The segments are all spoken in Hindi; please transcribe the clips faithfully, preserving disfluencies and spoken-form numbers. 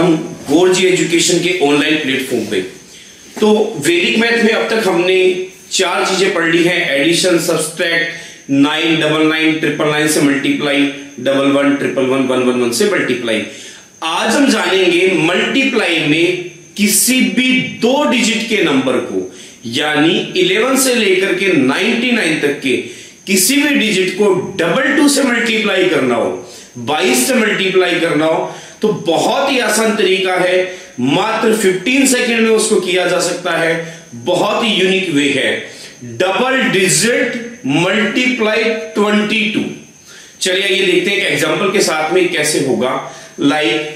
हूं गोरजी एजुकेशन के ऑनलाइन प्लेटफॉर्म पे। तो वैदिक मैथ में अब तक हमने चार चीजें पढ़ ली हैं, addition, subtract, nine double nine triple nine से multiply, double one triple one one one one से मल्टीप्लाई। आज हम जानेंगे मल्टीप्लाई में किसी भी दो डिजिट के नंबर को, यानी इलेवन से लेकर के नाइंटी नाइन तक के किसी भी डिजिट को डबल टू से मल्टीप्लाई करना हो, बाईस से मल्टीप्लाई करना हो, तो बहुत ही आसान तरीका है, मात्र पंद्रह सेकंड में उसको किया जा सकता है। बहुत ही यूनिक वे है, डबल डिजिट मल्टीप्लाई बाईस। चलिए ये देखते हैं एक एग्जांपल के साथ में कैसे होगा। लाइक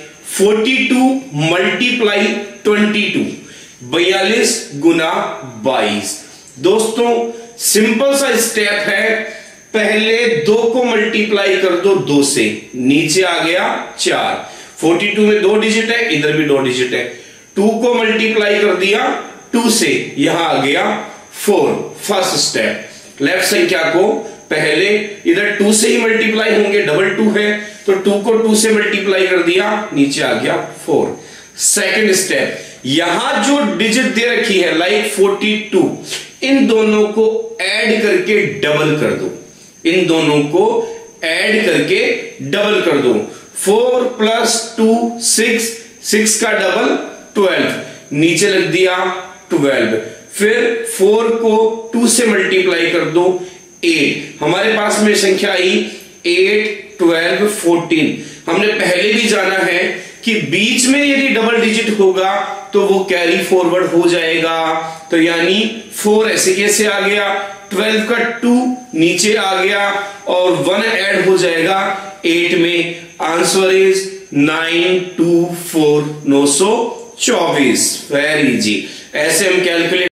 बयालीस मल्टीप्लाई बाईस, बयालीस गुना बाईस। दोस्तों सिंपल सा स्टेप है, पहले दो को मल्टीप्लाई कर दो दो से, नीचे आ गया चार। बयालीस में दो डिजिट है, इधर भी दो डिजिट है। टू को मल्टीप्लाई कर दिया टू से, यहां आ गया फोर। फर्स्ट स्टेप, लेफ्ट संख्या को पहले इधर टू से ही मल्टीप्लाई होंगे, डबल टू है तो टू को टू से मल्टीप्लाई कर दिया, नीचे आ गया फोर। सेकंड स्टेप, यहां जो डिजिट दे रखी है लाइक बयालीस, इन दोनों को ऐड करके डबल कर दो, इन दोनों को ऐड करके डबल कर दो। Four plus two six, six का डबल ट्वेल्व, नीचे लग दिया ट्वेल्व। फिर फोर को टू से मल्टीप्लाई कर दो, एट। हमारे पास में संख्या आई एट, ट्वेल्व, फोर्टीन। हमने पहले भी जाना है कि बीच में यदि डबल डिजिट होगा तो वो कैरी फॉरवर्ड हो जाएगा, तो यानी फोर ऐसे कैसे आ गया, ट्वेल्व का टू नीचे आ गया और वन ऐड हो जाएगा एट में। Answer is nine two four, नौ सौ चौबीस। वेरी इजी, ऐसे हम कैलकुलेट